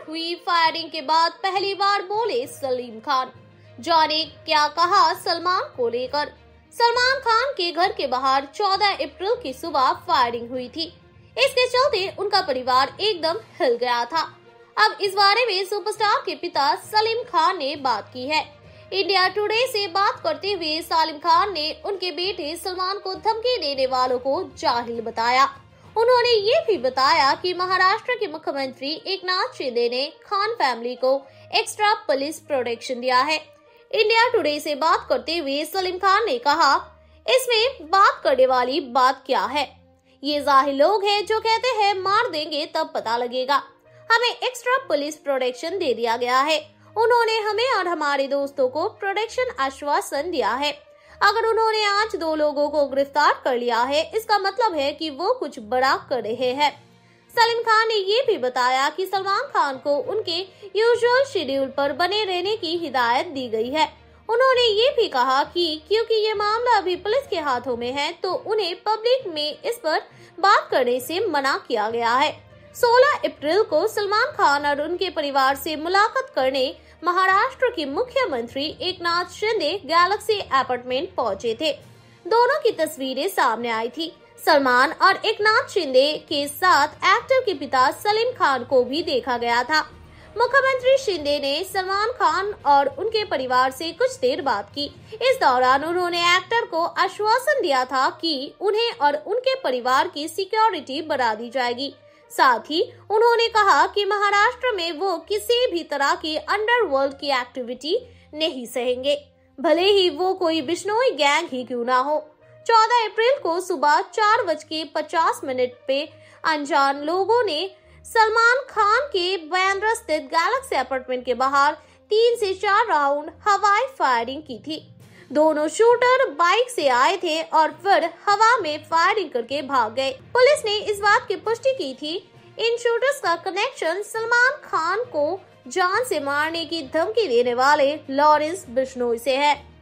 हुई फायरिंग के बाद पहली बार बोले सलीम खान। जाने क्या कहा सलमान को लेकर। सलमान खान के घर के बाहर 14 अप्रैल की सुबह फायरिंग हुई थी। इसके चलते उनका परिवार एकदम हिल गया था। अब इस बारे में सुपरस्टार के पिता सलीम खान ने बात की है। इंडिया टुडे से बात करते हुए सलीम खान ने उनके बेटे सलमान को धमकी देने वालों को जाहिल बताया। उन्होंने ये भी बताया कि महाराष्ट्र के मुख्यमंत्री एकनाथ शिंदे ने खान फैमिली को एक्स्ट्रा पुलिस प्रोटेक्शन दिया है। इंडिया टुडे से बात करते हुए सलीम खान ने कहा, इसमें बात करने वाली बात क्या है? ये जाहिल लोग हैं जो कहते हैं मार देंगे तब पता लगेगा। हमें एक्स्ट्रा पुलिस प्रोटेक्शन दे दिया गया है। उन्होंने हमें और हमारे दोस्तों को प्रोटेक्शन आश्वासन दिया है। अगर उन्होंने आज 2 लोगों को गिरफ्तार कर लिया है, इसका मतलब है कि वो कुछ बड़ा कर रहे हैं। सलीम खान ने ये भी बताया कि सलमान खान को उनके यूजुअल शेड्यूल पर बने रहने की हिदायत दी गई है। उन्होंने ये भी कहा कि क्योंकि ये मामला अभी पुलिस के हाथों में है, तो उन्हें पब्लिक में इस पर बात करने से मना किया गया है। 16 अप्रैल को सलमान खान और उनके परिवार से मुलाकात करने महाराष्ट्र के मुख्यमंत्री एकनाथ शिंदे गैलेक्सी अपार्टमेंट पहुंचे थे। दोनों की तस्वीरें सामने आई थी। सलमान और एकनाथ शिंदे के साथ एक्टर के पिता सलीम खान को भी देखा गया था। मुख्यमंत्री शिंदे ने सलमान खान और उनके परिवार से कुछ देर बात की। इस दौरान उन्होंने एक्टर को आश्वासन दिया था कि उन्हें और उनके परिवार की सिक्योरिटी बढ़ा दी जाएगी। साथ ही उन्होंने कहा कि महाराष्ट्र में वो किसी भी तरह की अंडरवर्ल्ड की एक्टिविटी नहीं सहेंगे, भले ही वो कोई बिश्नोई गैंग ही क्यों ना हो। 14 अप्रैल को सुबह 4:50 पे अनजान लोगों ने सलमान खान के बांद्रा स्थित गैलेक्सी अपार्टमेंट के बाहर 3 से 4 राउंड हवाई फायरिंग की थी। दोनों शूटर बाइक से आए थे और फिर हवा में फायरिंग करके भाग गए। पुलिस ने इस बात की पुष्टि की थी इन शूटर्स का कनेक्शन सलमान खान को जान से मारने की धमकी देने वाले लॉरेंस बिश्नोई से है।